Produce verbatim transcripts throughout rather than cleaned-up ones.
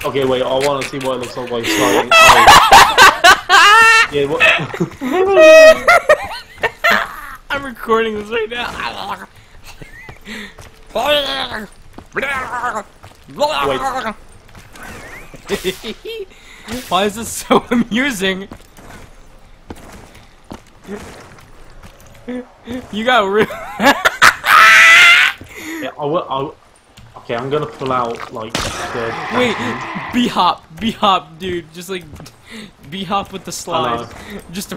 Okay, wait, I want to see what it looks like while you're sliding. Oh. Yeah, what? I'm recording this right now. Wait. Why is this so amusing? You got real. Yeah, I will. I, okay, I'm gonna pull out like the. Wait, B hop, B hop, dude. Just like B hop with the slide. Just.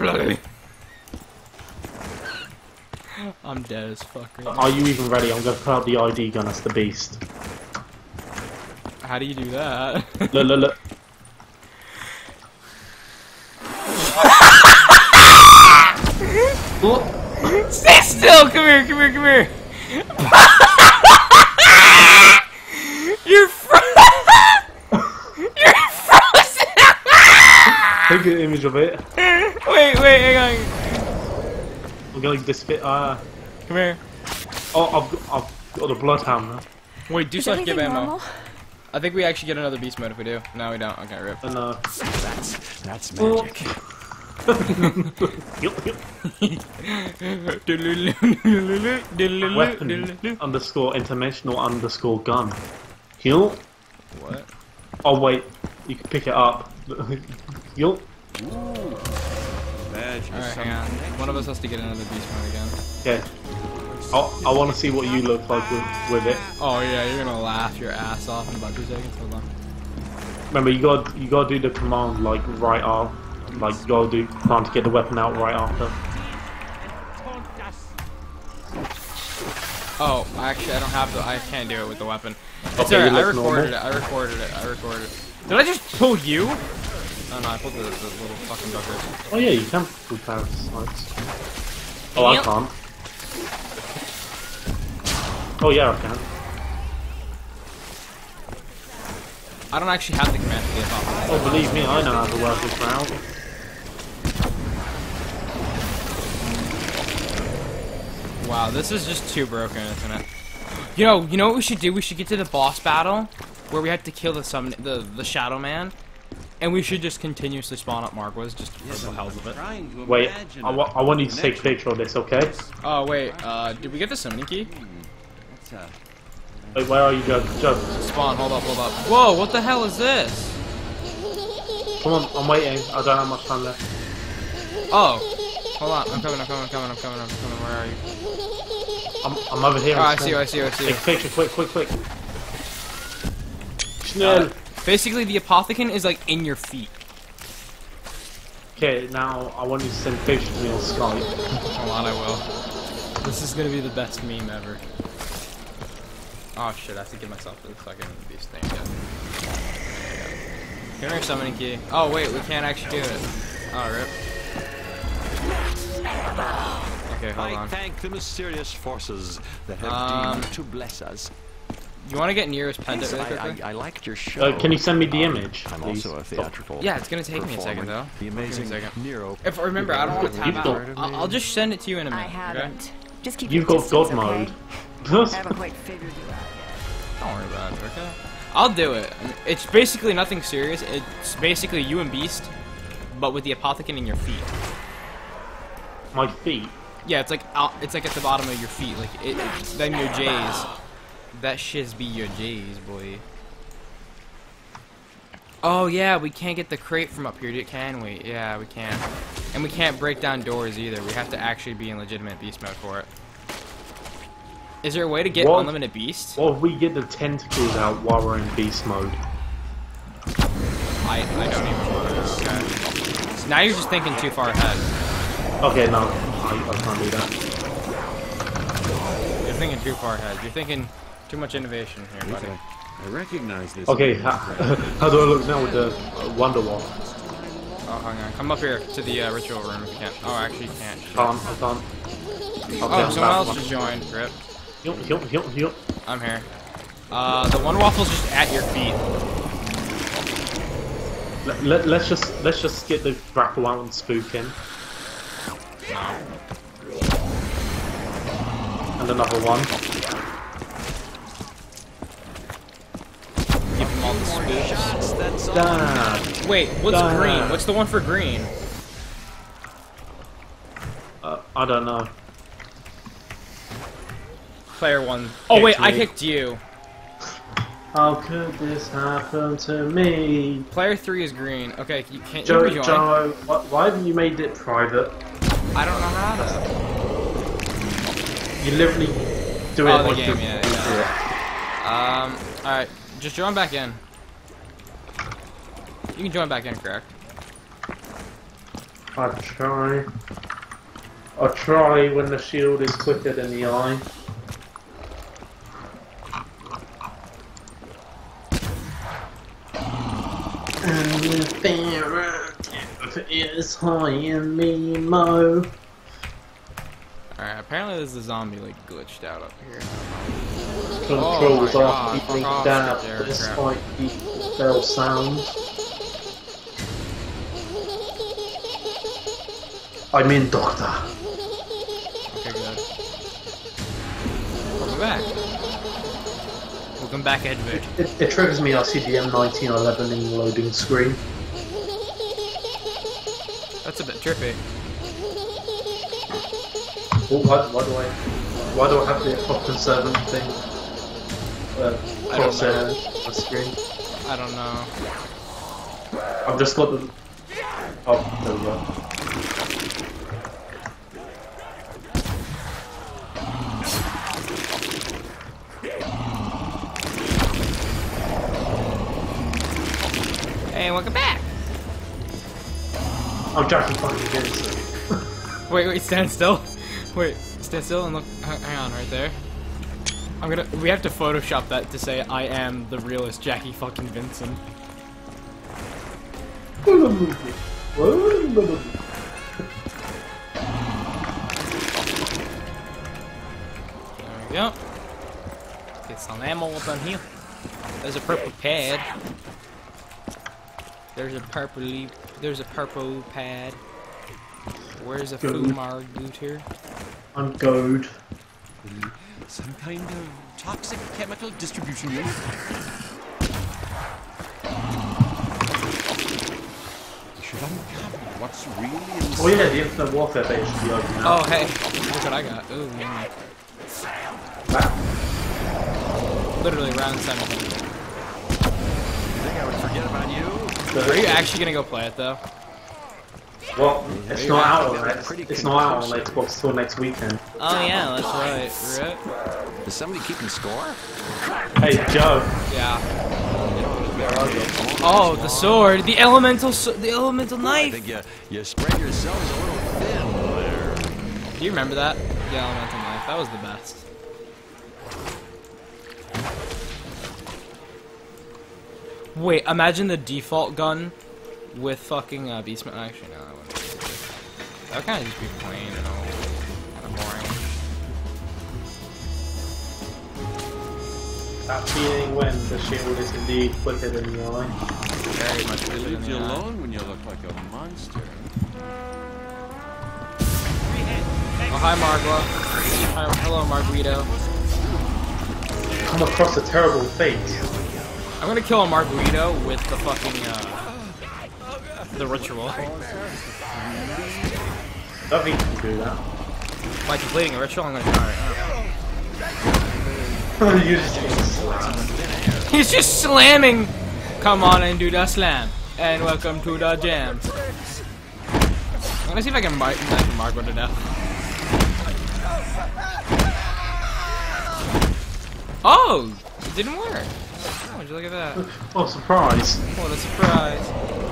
I'm dead as fuck. Right Are you even ready? I'm gonna pull out the I D gun as the beast. How do you do that? Look, look, look. Stay still! Come here, come here, come here! You're frozen! You're frozen! Take an image of it. Wait, wait, hang on. I'm gonna disfit. Uh, Come here. oh, I've got, I've got the bloodhound now. Wait, do Is slash give everything ammo. normal? I think we actually get another beast mode if we do. No, we don't. Okay, rip. And uh, That's that's magic. yup, yup. Weapon underscore interdimensional underscore gun. Heal. What? Oh wait, you can pick it up. Yup. Alright, hang on. One of us has to get another beast mode again. Okay. I I want to see what you look like with with it. Oh yeah, you're gonna laugh your ass off in about two seconds. Hold on. Remember, you got you got to do the command like right off. Like you got to do command to get the weapon out right after. Oh, actually, I don't have the. I can't do it with the weapon. It's Okay, alright. you I look recorded normal. it. I recorded it. I recorded it. Did I just pull you? Oh no, I pulled the, the little fucking buggers. Oh yeah, you can pull parasites. Oh, I Yep. can't. Oh yeah, I can. I don't actually have the command to get off. Oh, believe me, I know how to work this route. Wow, this is just too broken, isn't it? You know, you know what we should do? We should get to the boss battle where we have to kill the summon, the the Shadow Man, and we should just continuously spawn up Marquez just for the hell of it. Wait, I, wa I want you to take a picture of this, okay? Oh wait, uh, did we get the summoning key? Wait, where are you, Judge? Judge, Spawn, hold up, hold up. Whoa, what the hell is this? come on, I'm waiting. I don't have much time left. Oh, hold on, I'm coming, I'm coming, I'm coming, I'm coming, I'm coming. Where are you? I'm, I'm over here. Oh, I see you, I see you, I see you. Take a picture, quick, quick, quick. Schnell. Uh, basically, the Apothecon is like in your feet. Okay, now I want you to send a picture to me on Skype. Hold on, I will. This is gonna be the best meme ever. Oh shit, I have to give myself the fucking beast thing again. Come here, summoning key. Oh wait, we can't actually do it. Oh, rip. Okay, hold I on. thank the mysterious forces that have Um, deemed to bless us. You want to get Nero's pendant really I, quickly? I, I liked your show. Uh, can you send me the Um, image, I'm please? also a theatrical. Yeah, it's gonna take me a second performer. though. The amazing Give me a second. Nero. If remember, I don't want to tap You've out. got- I'll, I'll just send it to you in a I minute. Okay? haven't. Just keep You've your got God distance, okay? mode. I haven't quite figured you out yet. Don't worry about it. Okay. I'll do it. It's basically nothing serious. It's basically you and Beast, but with the Apothecon in your feet. My feet. Yeah, it's like out, it's like at the bottom of your feet, like it. Then your J's. That shiz be your J's, boy. Oh yeah, we can't get the crate from up here, can we? Yeah, we can. And we can't break down doors either. We have to actually be in legitimate beast mode for it. Is there a way to get What? unlimited beast? What if we get the tentacles out while we're in beast mode? I I don't even want to. Okay. So now you're just thinking too far ahead. Okay, no, I, I can't do that. You're thinking too far ahead. You're thinking too much innovation here, buddy. I recognize this. Okay, how, how do I look now with the uh, Wonder Wall? Oh, hang on. Come up here to the uh, ritual room if you can. Oh, actually, you can't. Shit. Can't, I can't. Okay, Oh, I'm someone back. else just joined. Grip. Yup, yup, yup, yup. I'm here. Uh, the one waffle's just at your feet. Let, let, let's just let's just get the grapple out and spook in. No. And another one. Give him all the shots, that's all. Dad. Wait, what's Dad. green? What's the one for green? Uh, I don't know. Player one. Oh wait, Kicked I me. kicked you. How could this happen to me? Player three is green. Okay, you can't you Joe, rejoin? Joe, why, why haven't you made it private? I don't know how to. You literally do it Oh, the like game, you're yeah, into yeah. Um, alright, just join back in. You can join back in, correct? it. I'll try. I'll try when the shield is quicker than the eye. And the fear is high in me, Mo. Alright, apparently there's a zombie like glitched out up here. Controls Oh my are God, keeping fuck off, down there, despite the bell sound. I'm in, Doctor. Okay, good. Welcome back. Welcome back, Edward. It, it triggers me. I see the M nineteen eleven in the loading screen. That's a bit trippy. Oh, why, why do I? Why do I have the fucking servant thing? Uh, I don't crosshair know. on the screen. I don't know. I've just got the. Oh, there we go. Hey, welcome back! I'm Jackie fucking Vincent. Wait, wait, stand still. Wait, stand still and look. h- Hang on, right there. I'm gonna. We have to Photoshop that to say I am the realest Jackie fucking Vincent. There we go. Get some ammo up on here. There's a purple pad. There's a purple. There's a purple pad. Where's a Good. Fumar Gooter? I'm goad. Some kind of toxic chemical distribution unit. Should uncover what's really inside. Oh yeah, the Infinite Warfare base should be open now. Oh hey, look what I got. Ooh, man. Wow. Literally round seventeen. You think I would forget about you? Are you actually gonna go play it though? Well, it's not out on Pretty X. It's not out on conclusive. Xbox till next weekend. Oh yeah, that's right. Right? Is somebody keeping score? Hey Joe. Yeah. Oh, the sword, the elemental, so the elemental I knife. think you, you spread yourselves a little thin there. Do you remember that? The elemental knife. That was the best. Wait, imagine the default gun with fucking uh, Beastman. Actually, no, that wouldn't. Be that would kind of just be plain and all kind of boring. That feeling when the shield is indeed quicker than the eye. Very much quicker than Leave you the eye. alone when you look like a monster. Oh, hi, Margwa. Hi, hello, Marguito. Come across a terrible fate. I'm gonna kill a Marguito with the fucking, uh, the ritual. I don't think you can do that. By completing a ritual, I'm gonna try it. You just slam. He's just slamming! Come on and do the slam. And welcome to the jam. I'm gonna see if I can bite Margwa to death. Oh! It didn't work. Oh, would you look at that? Oh, surprise. What a surprise.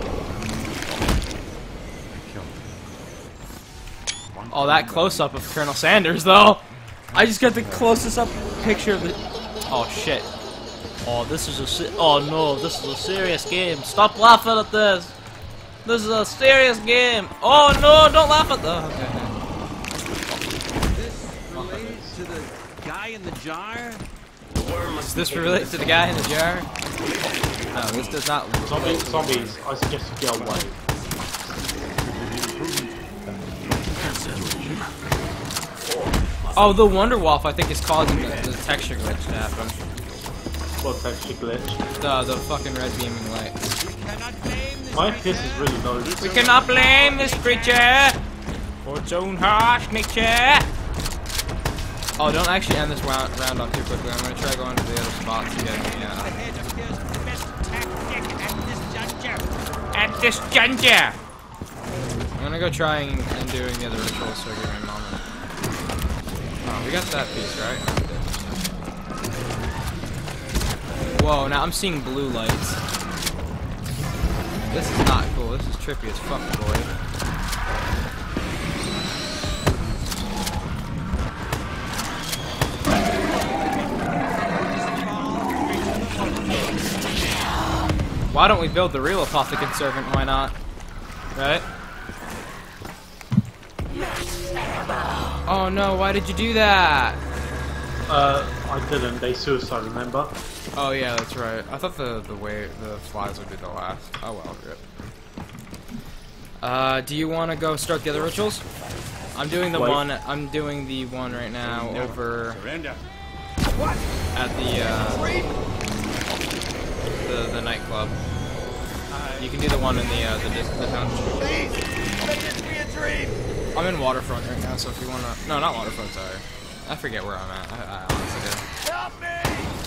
Oh, that close-up of Colonel Sanders, though! I just got the closest up picture of the... Oh, shit. Oh, this is a se Oh, no, this is a serious game. Stop laughing at this! This is a serious game! Oh, no, don't laugh at the... Okay. This relates to the guy in the jar? Does this relate to the guy in the jar? No, this does not... Zombies, zombies, I suggest you get away. Oh, the Wonder Wolf, I think, is causing the, the texture glitch to happen. What texture glitch? The the fucking red beaming light. Cannot blame this My F P S is really low. We cannot blame this creature for its own harsh nature. Oh, don't actually end this round, round off too quickly. I'm gonna try going to the other spots to get the, uh... head appears the best tactic at this juncture. At this juncture! I'm gonna go trying and doing the other rituals so I get my moment. Oh, we got that piece, right? Whoa, now I'm seeing blue lights. This is not cool. This is trippy as fuck, boy. Why don't we build the real Apothecant Servant? Why not? Right? Oh no, why did you do that? Uh, I didn't. They suicide, remember? Oh yeah, that's right. I thought the the way the flies would be the last. Oh well, rip. Uh, do you want to go start the other rituals? I'm doing the Wait. one. I'm doing the one right now over Surrender. at the uh, the the nightclub. You can do the one in the uh, the, dis the town. I'm in Waterfront right now, so if you wanna, no, not Waterfront. Sorry, I forget where I'm at. I, I honestly do. Help me!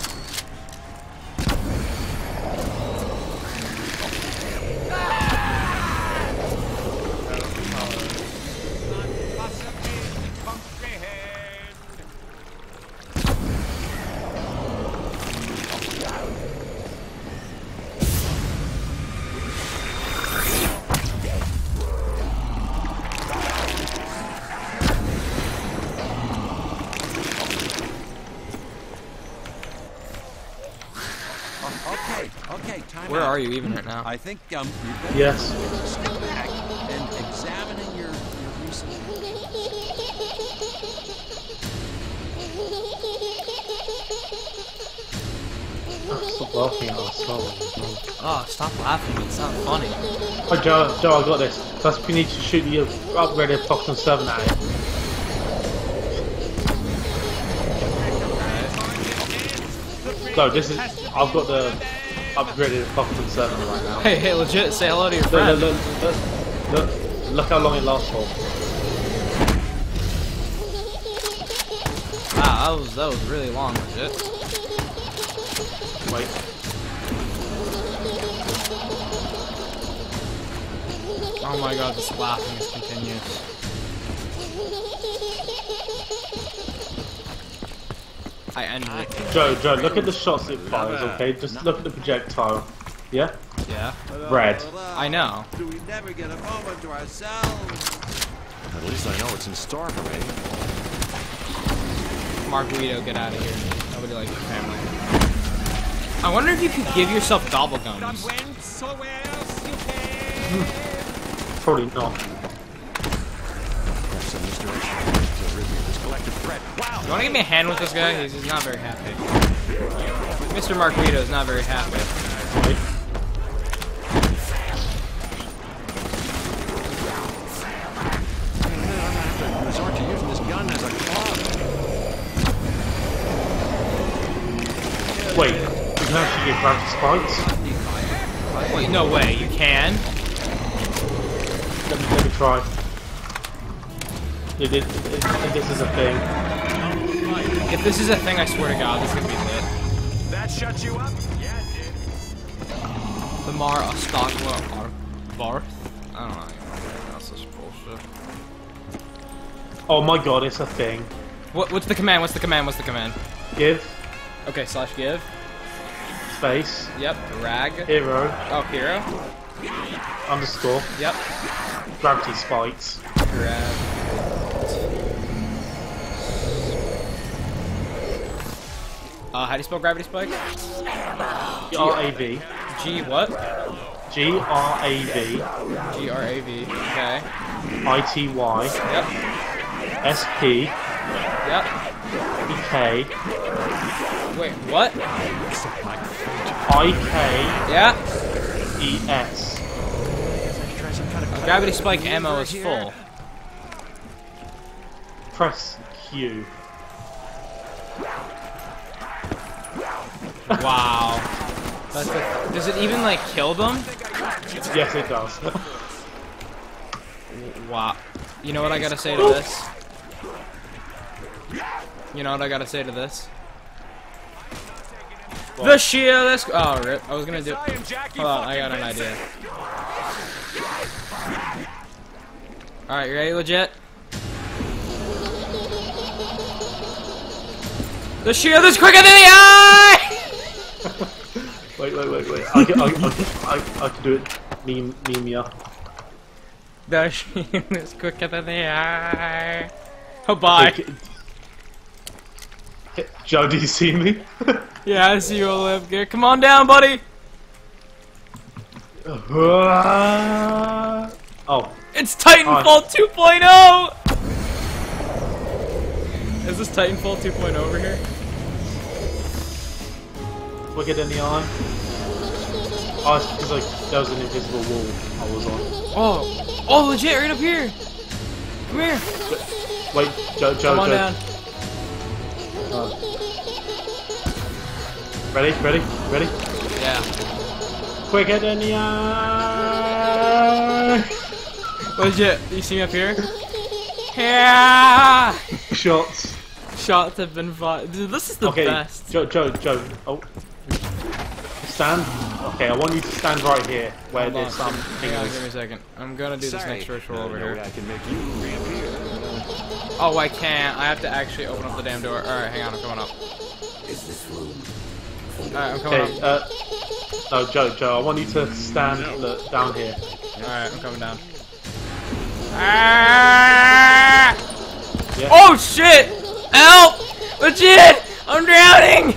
Okay, okay, time Where out. are you even right now? I think um you better Yes. step back and examining your, your recent Stop laughing at us. Oh, stop laughing. It's not funny. Oh, Joe, Joe, I got this. That's we need to shoot the upgraded Fox and Seven at it. So this is. I've got the upgraded Fox and Seven right now. Hey, hey, legit, say hello to your Look, friend. look, look, look, look, look how long it lasts for. Wow, that was that was really long, legit. Wait. Oh my god, this laughing is continuous. I ended it. Joe, Joe, look at the shots it fires, okay? Just look at the projectile. Yeah? Yeah, Red. I know. Do we never get a moment to ourselves? At least I know it's in store for me. Mark Guido, get out of here. Nobody likes your family. I wonder if you could give yourself gobble gums. Went so else you can. Probably not. That's some misdirection to rid me of this collective threat. Wow! You want to give me a hand with this guy? He's, he's not very happy. Mister Mark Guido is not very happy. Wait. Resort to using this gun as a club. Wait. You can actually get gravity spikes? Wait, no way, you can? Let me, let me try. It, it, it, it, this is a thing. If this is a thing, I swear to God, this is gonna be lit. That shut you up? Yeah, it did. The Mar Astagwa Varth? I don't know. That's this bullshit. Oh my god, it's a thing. What, what's the command? What's the command? What's the command? Give, Okay, slash give. space, Yep. Rag. hero, Oh, hero. underscore, Yep. gravity spikes. Grab. Uh, how do you spell gravity spike? G R A V. G what? G R A V. G R A V. Okay. I T Y. Yep. S P. Yep. E K. Wait, what? I K. Yeah. E S. Uh, gravity spike ammo is full. Press Q. Wow. That's a, does it even like kill them? Yes, it does. Wow. You know what I gotta say to this? You know what I gotta say to this? What? The shield is. Oh, rip. I was gonna do. Hold on, I got an idea. Alright, you ready, legit? The shield is quicker than the eye! Wait, wait, wait, wait. I can, I, I, I, I can do it. Meme, meme, yeah. The shield is quicker than the eye. Oh, bye. Okay. Joe, do you see me? Yeah, I see you, Olivia. Come on down, buddy. Oh. It's Titanfall two point oh! Is this Titanfall two point oh over here? Quicker than the eye. Oh, it's because like there was an invisible wall I was on. Oh, oh, legit, right up here. Come here. Wait, Joe, Joe, Come on Joe. down. Oh. Ready, ready, ready? Yeah. Quicker than the eye. Legit, you see me up here? Yeah. Shots. Shots have been fired. Dude, this is the Okay, best. Joe, Joe, Joe. Oh. Stand. Okay, I want you to stand right here where Hold on, there's some hang on, give me a things. second. I'm gonna do this Sorry. next ritual over No here. way I can make you reappear. Oh, I can't. I have to actually open up the damn door. Alright, hang on, I'm coming up. Alright, I'm coming Okay, up. uh, no, Joe, Joe, I want you to stand look, down here. Alright, I'm coming down. Ah! Yeah. Oh shit! Help! Legit! I'm drowning!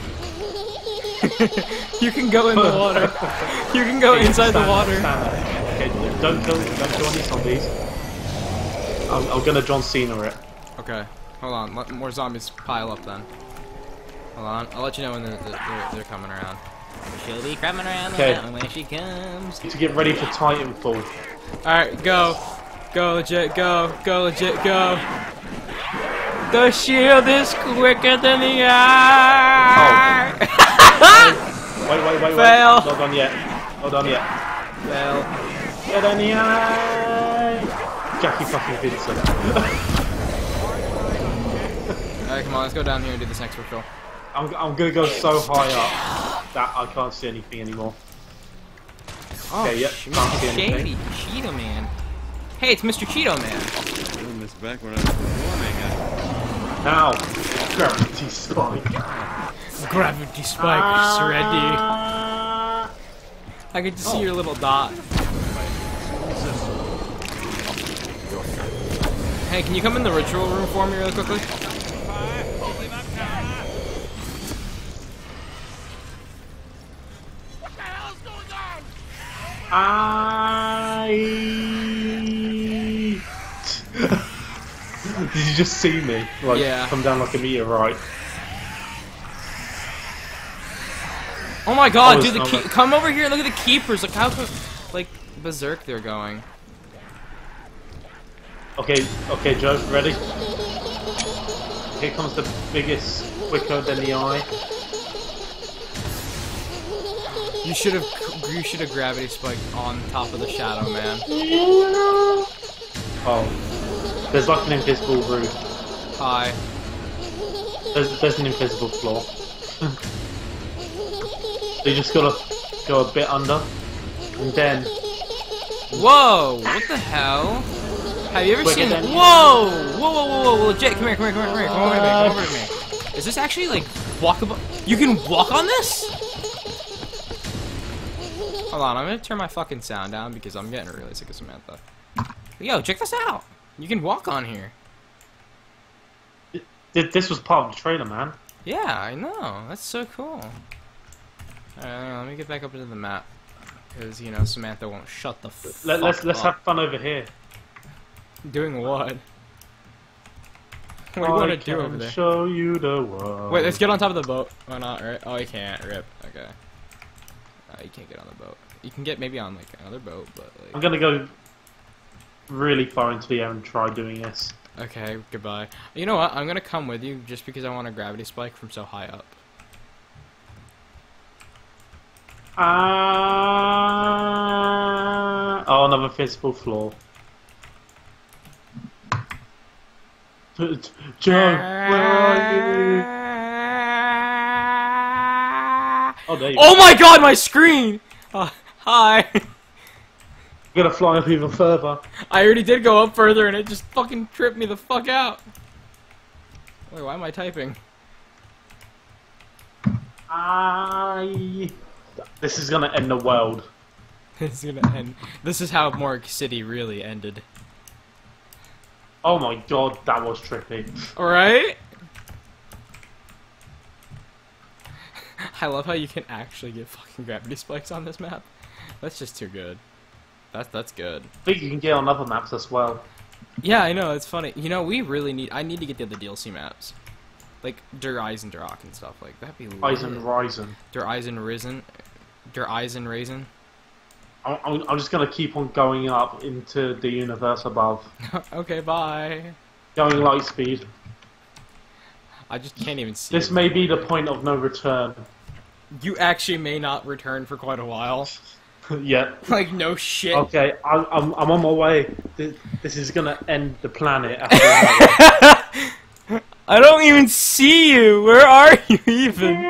You can go in the water. You can go Okay, inside the stand- water. stand there. Okay, don't kill, don't kill any zombies. I'm, I'm gonna John Cena it. Okay, hold on. Let more zombies pile up then. Hold on. I'll let you know when they're, they're, they're coming around. She'll be coming around Okay. when she comes. To get ready for Titanfall. Alright, go. Go legit, go. Go legit, go. The shield is quicker than the eye. Wait, wait, wait, Fail. wait. Not done yet. Not done yet. Well, Get in the eye. Jackie fucking Vincent. alright, come on, let's go down here and do this next ritual. I'm, I'm gonna go so high up that I can't see anything anymore. Oh, Okay, yep, sh- can't see Shady anything. Cheeto Man. Hey, it's Mister Cheeto Man. Doing this back when I was performing. Now, gravity spike. Gravity spike is ready. I get to see Oh. your little dot. Hey, can you come in the ritual room for me really quickly? I. Did you just see me? Like, Yeah. come down like a meteorite. Oh my god, Oh, dude, the it's key not- come over here and look at the keepers. Look how like berserk they're going. Okay, okay, Joe, ready? Here comes the biggest, quicker than the eye. You should have you should have gravity spiked on top of the shadow man. Oh, there's like an invisible roof. Hi. There's, there's an invisible floor. So you just gotta go a bit under, and then Whoa! What the hell? Have you ever Quicker seen? than- Whoa! Whoa! Whoa! Whoa! Whoa! Whoa! Jake, come here! Come here! Come here! Come here! Come over to me! Come over to me! Is this actually like walkable? You can walk on this? Hold on, I'm gonna turn my fucking sound down because I'm getting really sick of Samantha. Yo, check this out! You can walk on here. Th- this was part of the trailer, man. Yeah, I know. That's so cool. Alright, let me get back up into the map. Because, you know, Samantha won't shut the fuck Let, let's let's up. have fun over here. Doing what? What do you want to I do over can there? Show you the world. Wait, let's get on top of the boat. Why not, right? Oh, you can't. Rip. Okay. Uh, you can't get on the boat. You can get maybe on, like, another boat, but, like... I'm gonna go really far into the air and try doing this. Okay, goodbye. You know what? I'm gonna come with you just because I want a gravity spike from so high up. Ah. Oh, another physical flaw. Joe, where are you? Oh, there you Oh are. my god, my screen! Uh, hi. You're gonna fly up even further. I already did go up further and it just fucking tripped me the fuck out. Wait, why am I typing? I. This is gonna end the world. It's gonna end. This is how Morgue City really ended. Oh my god, that was trippy. Alright? I love how you can actually get fucking gravity spikes on this map. That's just too good. That's that's good. I think you can get on other maps as well. Yeah, I know, it's funny. You know, we really need I need to get the other D L C maps. Like Der Eisendrache and stuff like that'd be lit. Eisen Ryzen. Der Eisen Risen. Der Eisen Raisin. I'm, I'm, I'm just gonna keep on going up into the universe above. Okay, bye. Going light speed. I just can't even see This it. may be the point of no return. You actually may not return for quite a while. Yeah. Like, no shit. Okay, I'm, I'm, I'm on my way. This, this is gonna end the planet after another. I don't even see you. Where are you even?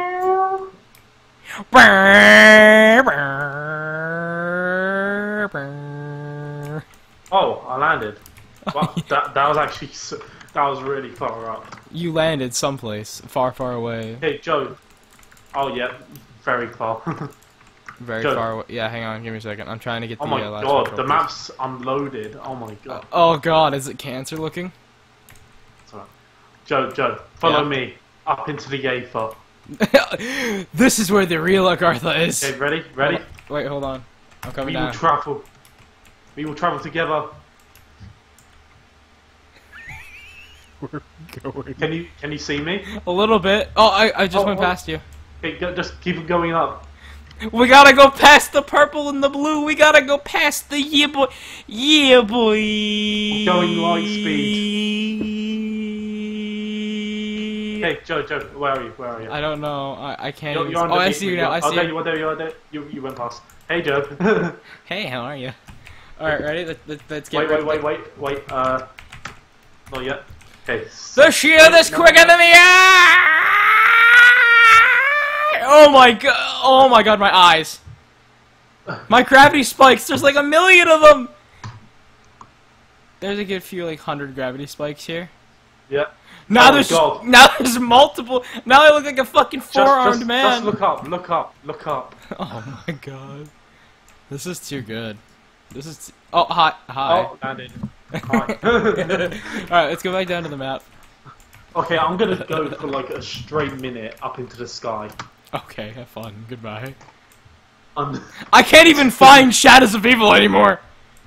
Oh, I landed. Wow, that, that was actually s that was really far up. You landed someplace far, far away. Hey, Joe. Oh yeah, very far. Very Good. far away. Yeah, hang on. Give me a second. I'm trying to get the Oh my uh, last god, control the piece. map's unloaded. Oh my god. Oh god, is it cancer looking? Sorry. Joe, Joe, follow Yeah. me up into the Aether. This is where the real Agartha is. Okay, ready? Ready? Wait, hold on. I'm coming We will down. travel. We will travel together. Going. Can you can you see me? A little bit. Oh, I, I just Oh, went oh. past you. Okay, go, just keep it going up. We gotta go past the purple and the blue. We gotta go past the yeah boy. Yeah boy. We're going light speed. Hey, Joe, Joe, where are you? Where are you? I don't know. I, I can't You're, even... you're on Oh, the I beat see you with now. your- I oh, see there you. you are, there you are, there you, you went past. Hey, Joe. Hey, how are you? Alright, ready? Let, let, let's get wait, ready. wait, wait, wait, wait, uh... Not yet. Okay. The shield is No. quicker than the eye! Oh my god! Oh my god, my eyes! My gravity spikes! There's like a million of them! There's a good few, like, hundred gravity spikes here. Yeah. Now Oh, there's God. now there's multiple. Now I look like a fucking Just, four-armed just, man. just look up, look up, look up. Oh my god, this is too good. This is. T oh hi hi. Oh, landed. Hi. All right, let's go back down to the map. Okay, I'm gonna go for like a straight minute up into the sky. Okay, have fun. Goodbye. Um, I can't even find Shadows of Evil anymore.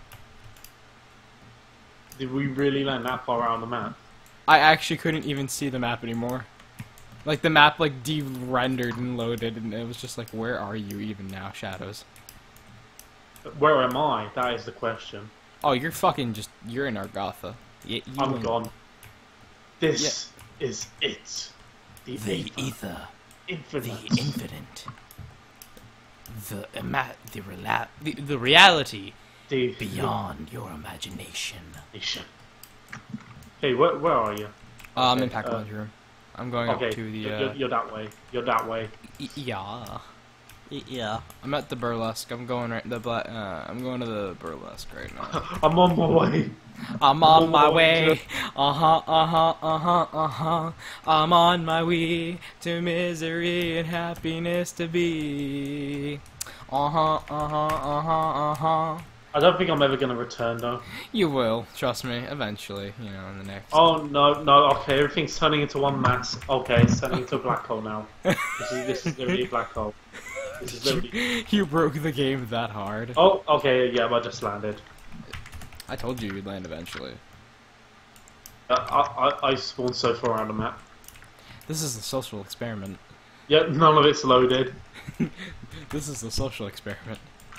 did we really land that far around the map? I actually couldn't even see the map anymore. Like the map like de-rendered and loaded, and it was just like, where are you even now, Shadows? Where am I? That is the question. Oh, you're fucking just you're in Argotha. Y you I'm and- gone. This is it. The, The Aether. ether, Infinite. the infinite, the ima- the, rela- the the reality The beyond your imagination. nation. Hey, where, where are you? Uh, I'm in Okay, Pac uh, Lunch room. I'm going Okay, up to the. you're, Uh, you're, you're that way. You're that way. y- yeah. Y- Yeah. I'm at the burlesque. I'm going right the black. Uh, I'm going to the burlesque right now. I'm on my way. I'm on my Oh, way. Uh huh. Uh huh. Uh huh. Uh huh. I'm on my way to misery and happiness to be. Uh huh. Uh huh. Uh huh. Uh huh. I don't think I'm ever gonna return though. You will, trust me. Eventually, you know, in the next. Oh no, no. Okay, everything's turning into one mass. Okay, it's turning into a black hole now. This is this is literally a black hole. This is literally. You broke the game that hard. Oh, okay. Yeah, I just landed. I told you you'd land eventually. Uh, I, I I spawned so far around the map. This is a social experiment. Yep, none of it's loaded. This is a social experiment.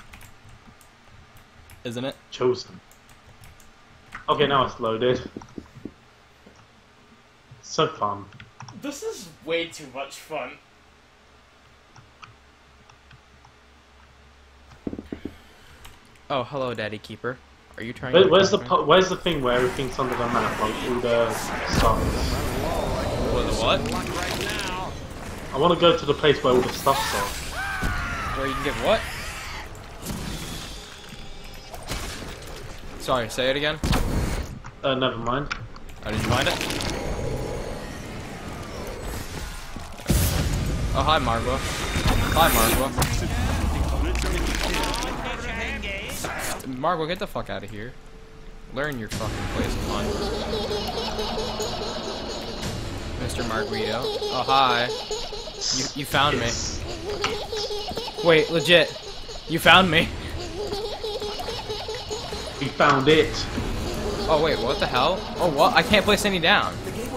Isn't it? Chosen. Okay, now it's loaded. So fun. This is way too much fun. Oh, hello, Daddy Keeper. Are you trying? Where, to where's the protect me? pu- Where's the thing where everything's under the map, like all the stuff? What? the what? Right now. I want to go to the place where all the stuff's are. Where you can get what? Sorry, say it again. Uh, never mind. Oh, did you find it? Oh, hi, Margwa. Hi, Margwa. Margwa, get the fuck out of here. Learn your fucking place of fun. Mister Marguito. Oh, hi. You, you found me. Wait, legit. You found me. We found it. Oh, wait, what the hell? Oh, what? I can't place any down.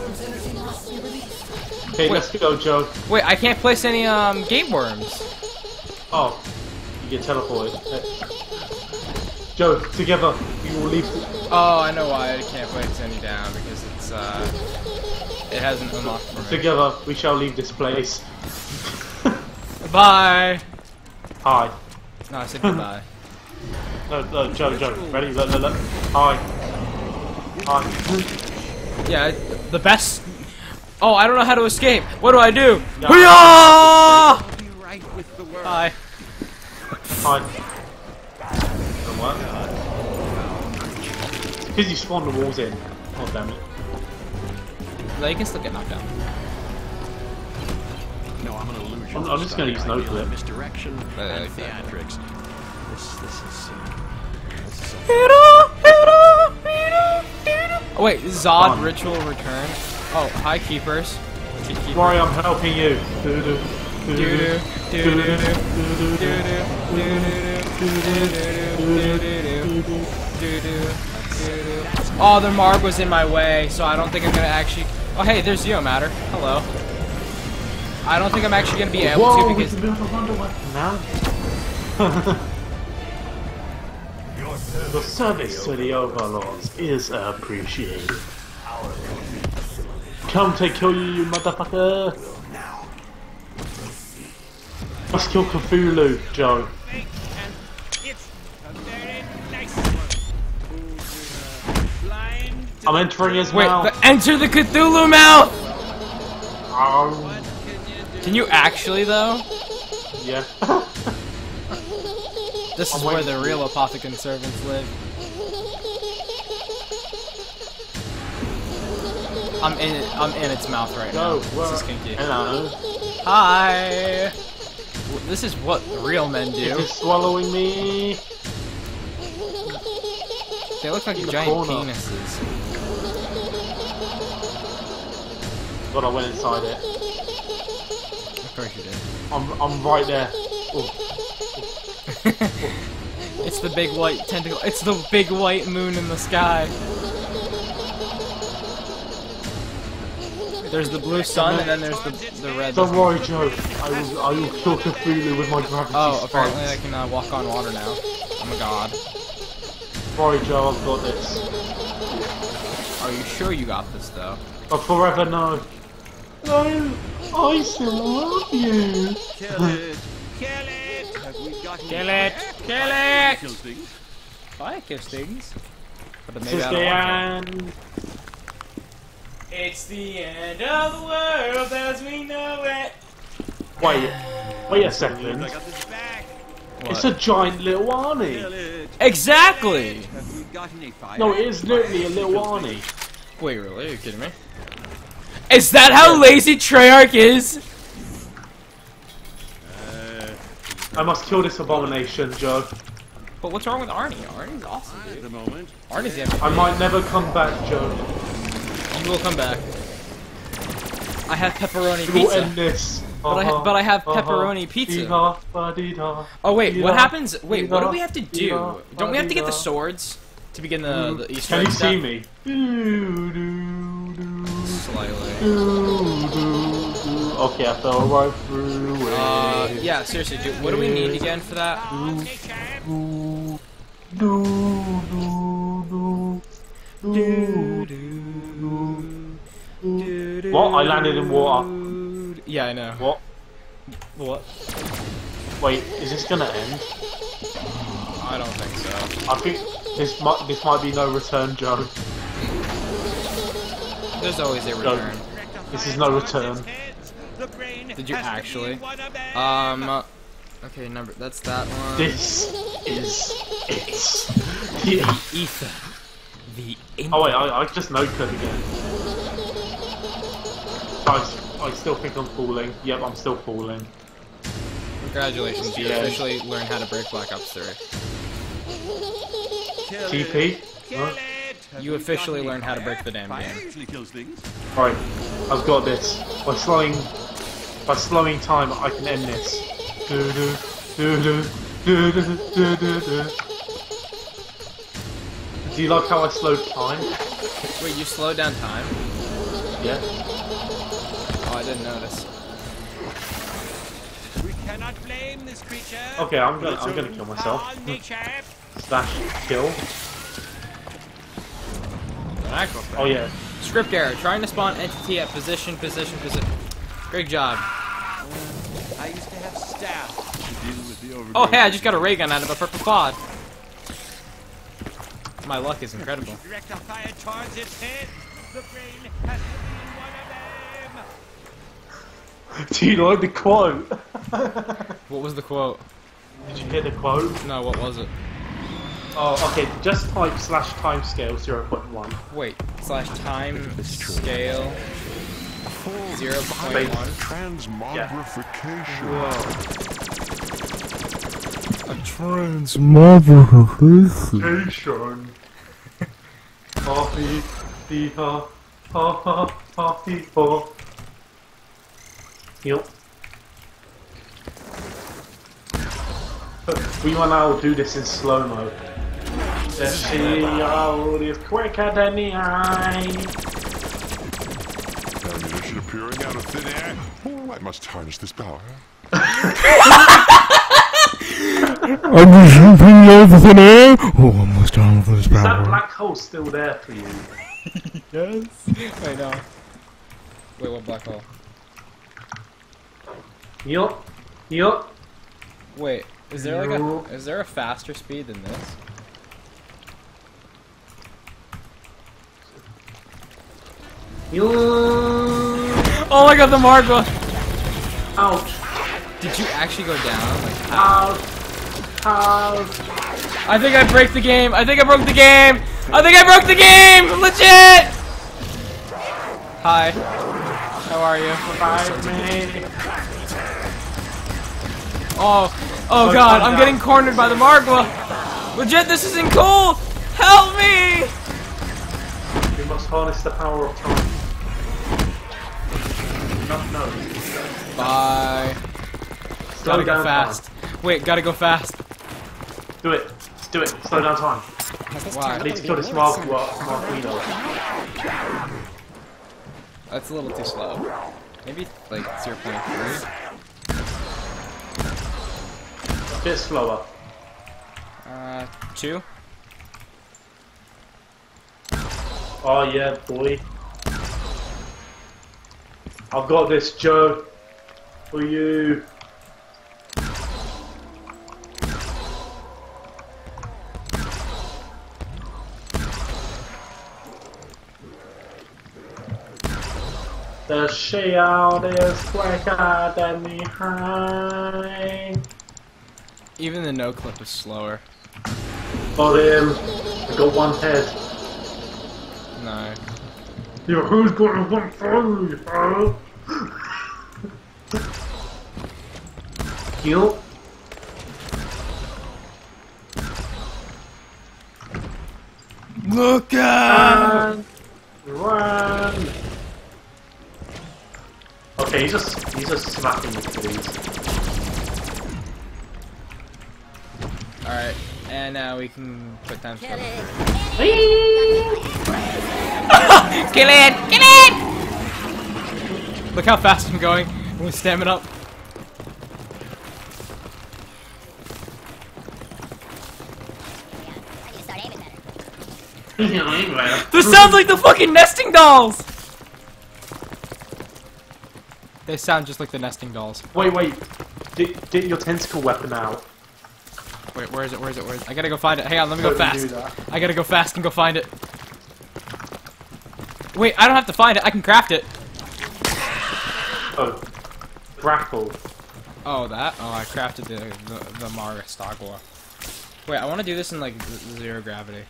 Okay, Wait. let's go, Joe. Wait, I can't place any, um, game worms. Oh, you get teleported. Uh, Joe, together, we will leave. The Oh, I know why I can't place any down, because it's, uh... it hasn't unlocked for me. together, we shall leave this place. Bye! Hi. No, I said goodbye. No, no, Joe, Joe. Ready? Look, look, look. Hi. Hi. Yeah, the best... Oh, I don't know how to escape. What do I do? Yeah. Hoo-yah! I'll be right with the word. Bye. Hi. Doesn't work. It's because you spawned the walls in. Oh, damn it. No, you can still get knocked down. No, I'm an illusion. I'm- I'm just gonna use no clip. Misdirection I and like that. theatrics. This, this is. Uh, this is so Oh, wait, Zod Fun. Ritual Return. Oh, hi, Keepers. Keep- keepers. Worry, I'm helping you. Doo-doo. Doo-doo, doo-doo-doo, doo-doo, Oh, the Marg was in my way, so I don't think I'm gonna actually... Oh, hey, there's Geomatter. Hello. I don't think I'm actually gonna be able Whoa, to we because... can build a wonder weapon now. The service to the overlords is appreciated. Come take kill you, you motherfucker! Let's kill Cthulhu, Joe. I'm entering his Wait, mouth. the, enter the Cthulhu mouth! Um, Can you actually, though? yeah. This is I'm where waiting the for real you. Apothicon servants live. I'm in it, I'm in its mouth right now. Go, This where? is kinky. Hello. Hi! W- This is what real men Is do. it swallowing me? They look like in the giant corner. penises. God, I went inside it. Of course you did. I'm, I'm right there. Ooh. It's the big white tentacle. It's the big white moon in the sky. There's the blue sun, and then there's the the red. Don't worry, Joe. I will, I will kill Cthulhu with my gravity Oh, apparently I spikes. can uh, walk on water now. I'm a god. Sorry, Joe, I've got this. Are you sure you got this though? But forever, no. No, I still love you. Kill it! Kill it! Have we gotten Kill it! Kill it! Kill things. I kill things. But This maybe is I the don't want end. to. It's the end of the world as we know it. Wait, wait a I second. got this back. It's a giant little Kill Arnie. it! Exactly. Have we gotten a fire? No, it is literally a little Arnie. Wait, really? Are you kidding me? Is that how lazy Treyarch is? Uh, I must kill this abomination, Joe. But what's wrong with Arnie? Arnie's awesome, at dude. the moment. Arnie's the M V P. I might never come back, Joe. You will come back. I have pepperoni We will pizza. end this. But I ha- but I have pepperoni pizza. pizza. Oh wait, what Dee-da, happens? Wait, what do dee-da, we have to do? dee-da, Don't we have to get the dee-da. swords to begin the the Easter Can egg you stuff? see me? Do, do, do, Slightly. do, do, do. Okay, I fell right through it. Uh, yeah, seriously, dude. What do we need again for that? Do, do, do, do, do. What? I landed in water. Yeah, I know. What? What? Wait, is this gonna end? I don't think so. I think this might this might be no return, Joe. There's always a return. This is no return. Did you actually? Um. Okay, number. That's that one. This is it. Yeah. Ether. The. Oh wait, I, I just no code again. I, I still think I'm falling. Yep, I'm still falling. Congratulations, you Yeah. officially learned how to break Black Ops three. T P? Huh? You officially learned how to break the damn Fire game. usually kills things. Alright, I've got this. By slowing, by slowing time, I can end this. Do do do do do do do do do. Do you like how I slowed time? Wait, you slowed down time? Yeah. Oh, I didn't notice. We cannot blame this creature. Okay, I'm gonna I'm gonna kill myself. Our nature. Slash kill. Oh yeah. Script error. Trying to spawn entity at position, position, position. Great job. I used to have staff to deal with the overgrowth. Oh, hey, I just got a ray gun out of a purple pod. My luck is incredible. Direct our fire towards its head. The brain has to be one of them. Do you like the quote? What was the quote? Did you hear the quote? No, what was it? Oh, okay. Just type slash time scale zero point one. Wait, slash time scale zero point one. Transmogrification. A Station. Coffee, hee ha, ha ha, ha hee ha. Yep. We want to do this in slow mo. The shield is quicker than the eye. Ammunition appearing out of thin air. Oh, I must harness this power. Ammunition out of thin air. Oh, I must harness this Is that power. black hole still there for you? Yes. I know. Wait, what black hole? Yup. Yup. Wait, is there like No. a is there a faster speed than this? Yup. Oh my god, the Margwa! Ouch. Did you actually go down? Like how? Ouch. Ouch. I think I break the game. I think I broke the game. I think I broke the game. Legit. Hi. How are you? Five minutes. Oh, oh god, I'm getting cornered by the Margwa. Legit, this isn't cool. Help me. We must harness the power of time. No, no. Bye. Slow Gotta go down fast. time. Wait, gotta go fast. Do it. Do it. Slow down time. Why? I need to kill this Mark Marquino. That's a little too slow. Maybe like zero point three. A bit slower. Uh, two. Oh yeah, boy. I've got this, Joe. For you. The shield is quicker than the high. Even the no clip is slower. Got him. I got one head. No. Yeah, who's got one through? Huh? Heal. Look out! And run. Okay, he's just he's just smacking me for these. Alright, and now we can put time stop. Whee! Kill it! Kill it! Look how fast I'm going. With stamina up. This sounds like the fucking nesting dolls! They sound just like the nesting dolls. Wait, wait. Get, get your tentacle weapon out. Wait, where is it? Where is it? Where is it? I gotta go find it. Hang on, let me go Don't do fast. that. I gotta go fast and go find it. Wait, I don't have to find it. I can craft it. Oh, grapple. Oh, that? Oh, I crafted the the, the Mara Stagwa. Wait, I want to do this in like z- zero gravity.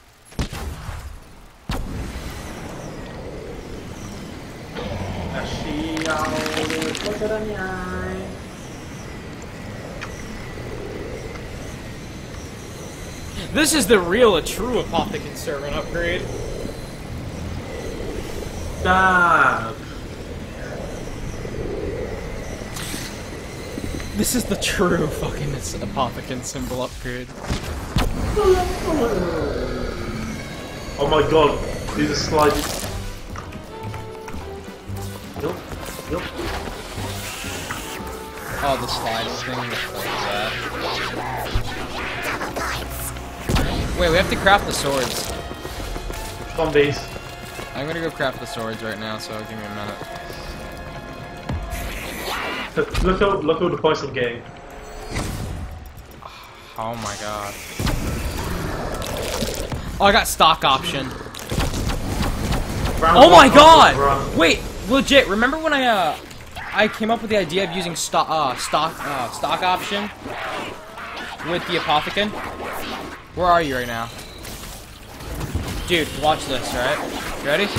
This is the real, a true Apothicon servant upgrade. Dab. This is the true fucking Apothicon symbol upgrade. Oh my god, these are sliding. Yup, yup. Oh, the sliding thing. What is that? Wait, we have to craft the swords. Zombies. I'm gonna go craft the swords right now, so give me a minute. Look at look at the points I'm getting. Oh my god. Oh, I got stock option. Round Oh my one, god! run. Wait, legit, remember when I, uh, I came up with the idea of using stock, uh, stock, uh, stock option with the Apothicon? Where are you right now? Dude, watch this, right? You ready?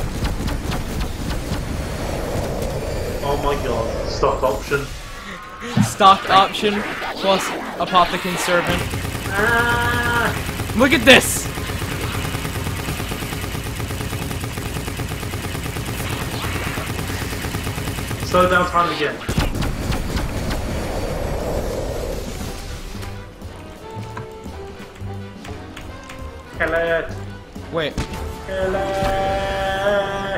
Oh my god, stock option. Stock option plus Apothicon servant. Ah! Look at this! Slow down time again. Kill it. Wait, Kill it.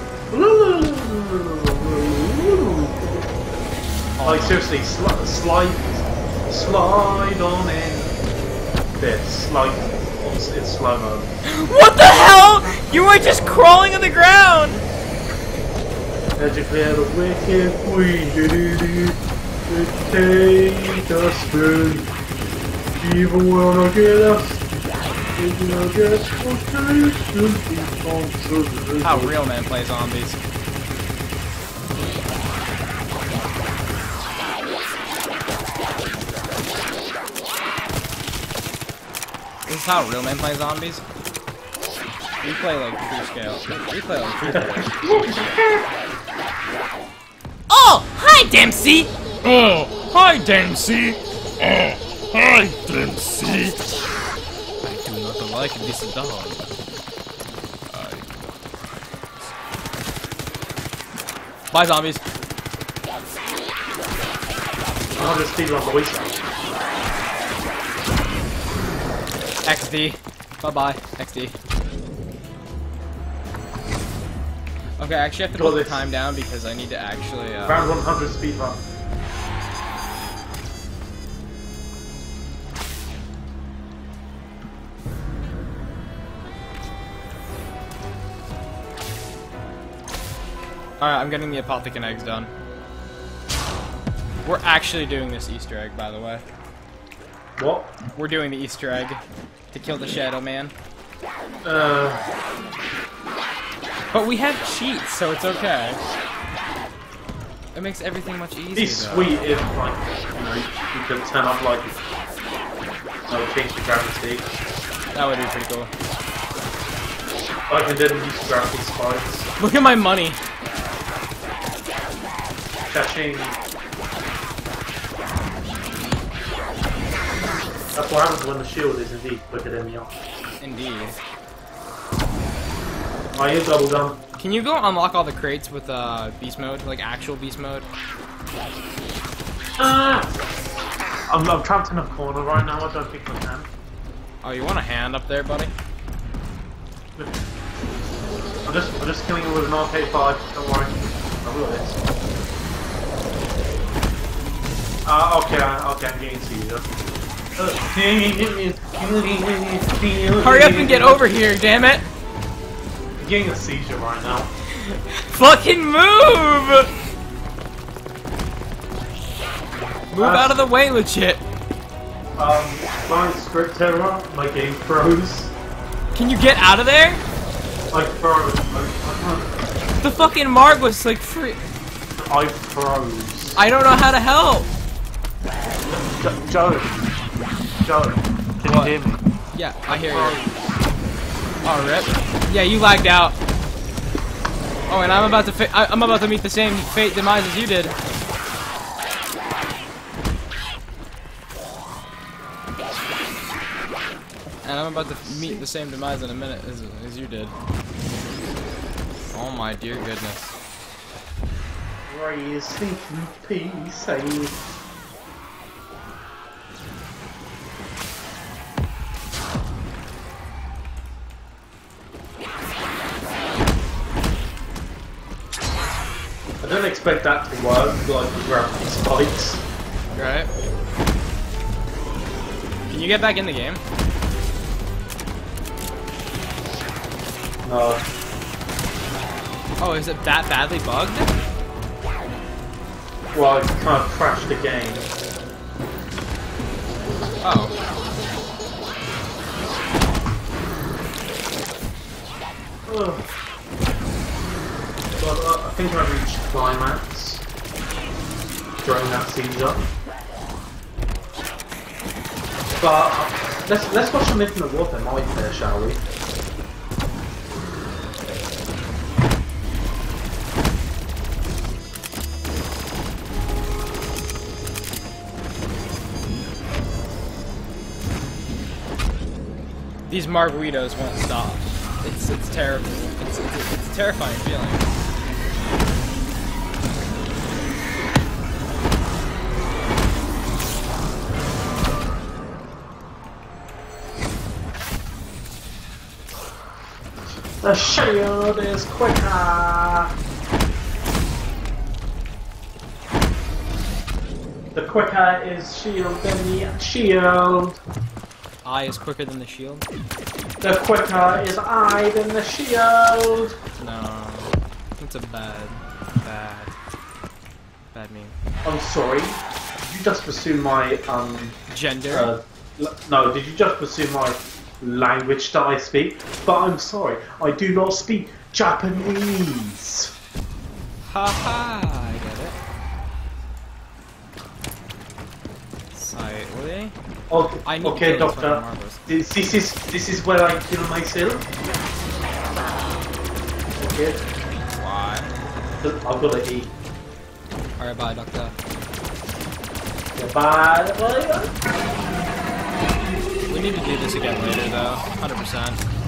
Like seriously, sli slide, slide on in. This, like, it's, it's slow mo. what the hell? You were just crawling on the ground! And declare the wicked queen, do do do, take us through. Evil will not get us. It will get us. How real man play zombies. This is how real men play zombies. We play like true scale. We play like true scale. Oh! Hi, Dempsey! Oh, hi, Dempsey. Oh, hi, Dempsey. I do not like this dog. Bye, zombies. I'll just speed on voice. X D. Bye bye, X D. Okay, I actually have to Go put the this. time down because I need to actually. Uh, Round one hundred speed run. Alright, I'm getting the Apothicon eggs done. We're actually doing this Easter egg, by the way. What? We're doing the Easter egg to kill the Shadow Man. Uh, But we have cheats, so it's okay. It makes everything much easier. it'd be though. sweet if, like, you know, you could turn up, like, no, change the gravity. That would be pretty cool. Like, and then use gravity spikes. Look at my money. Catching. That's what happens when the shield is indeed quicker than the arm. Indeed. Oh, you double gun. Can you go unlock all the crates with uh, beast mode, like actual beast mode? Ah! I'm, I'm trapped in a corner right now, I don't think I can. Oh, you want a hand up there, buddy? I'm just, I'm just killing it with an R K five, don't worry. I've got this. Ah, uh, okay, I- okay, I'm getting to you. Hurry up and get over here, damn it! I'm getting a seizure right now. Fucking move! Move Uh, out of the way, legit. Um, my script error, my game froze. Can you get out of there? I froze. I, I can't. The fucking Marg was like free. I froze. I don't know how to help. Jo- Joe. Joe. Can What? you hear me? Yeah, I hear you. Oh, rip. Yeah, you lagged out. Oh, and I'm about to fa I I'm about to meet the same fate demise as you did. And I'm about to meet the same demise in a minute as, as you did. Oh my dear goodness. Ray is sleeping peace, eh? I don't expect that to work, like the gravity spikes. Right? Can you get back in the game? No. Oh, is it that badly bugged? Well, I kind of crashed the game. Oh. Ugh. Well, uh, I think I reached climax during that season. But uh, let's let's watch some Infinite Warfare night there, shall we? These margaritas won't stop. It's it's terrible. It's it's, it's a terrifying feeling. The shield is quicker. The quicker is shield than the shield. Eye is quicker than the shield. The quicker is I than the shield. No, it's a bad, bad, bad meme. I'm sorry. Did you just assume my um? Gender. Uh, l- no, did you just assume my language that I speak? But I'm sorry, I do not speak Japanese. Haha, I get it. Slightly. Okay, I need okay to kill those Doctor. fucking marbles. This, this is this is where I kill myself. Okay, Why? I've got to eat. Alright, bye, Doctor. Bye. Bye. We need to do this again later, though. one hundred percent.